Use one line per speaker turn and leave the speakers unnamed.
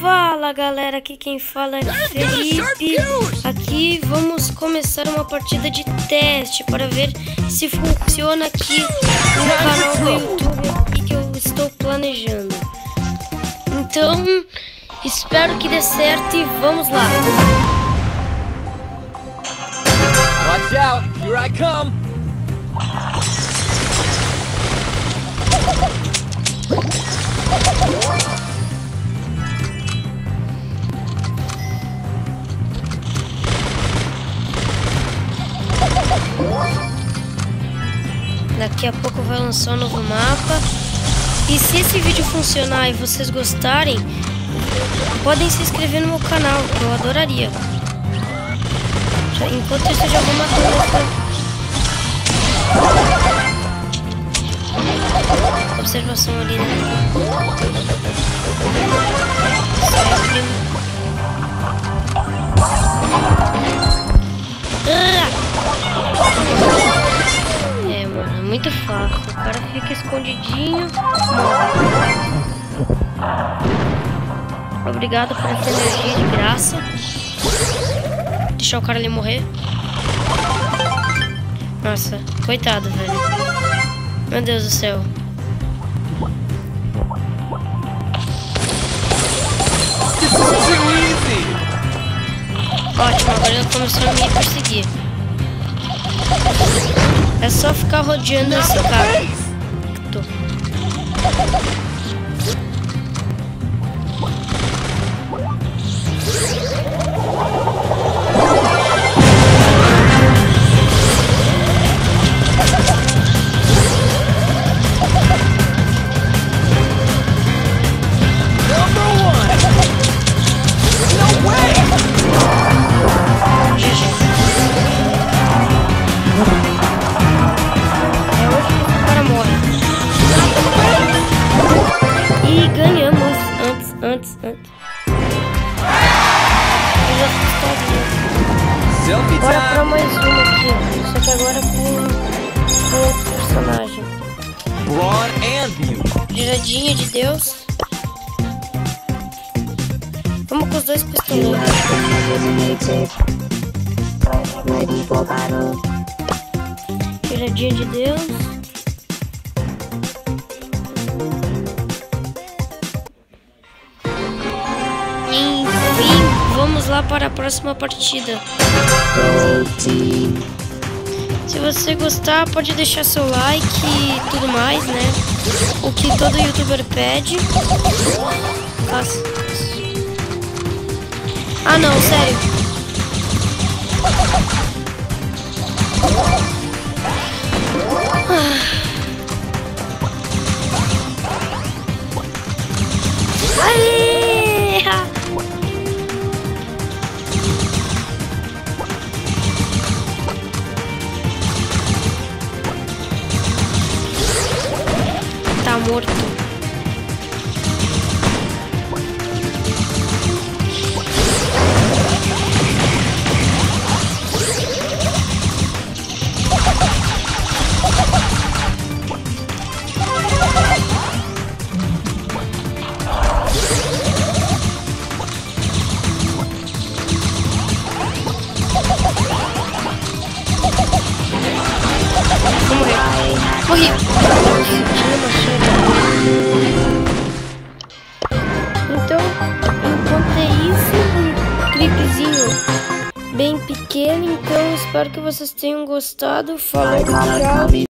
Fala galera, aqui quem fala é Felipe. Aqui vamos começar uma partida de teste para ver se funciona aqui no canal do YouTube que eu estou planejando. Então, espero que dê certo e vamos lá.
Watch out, here I come.
Daqui a pouco vai lançar um novo mapa. E se esse vídeo funcionar e vocês gostarem, podem se inscrever no meu canal, que eu adoraria. Enquanto isso, eu já vou matando outra. Observação ali, né? É, mano, é muito fácil. O cara fica escondidinho, morre. Obrigado por essa energia de graça. Deixar o cara ali morrer. Nossa, coitado, velho. Meu Deus do céu. Ótimo, agora ele começou a me perseguir. É só ficar rodeando esse cara. Bora pra mais uma aqui, só que agora com outro personagem. Giradinha de Deus. Vamos com os dois pistoleiros. Giradinha de Deus. Vamos lá para a próxima partida. Se você gostar, pode deixar seu like e tudo mais, né? O que todo youtuber pede. Ah, não, sério. Aê! Tá morto. Vou morrer. Morri. Então, enquanto é isso, um clipezinho bem pequeno. Então, espero que vocês tenham gostado. Falou, tchau.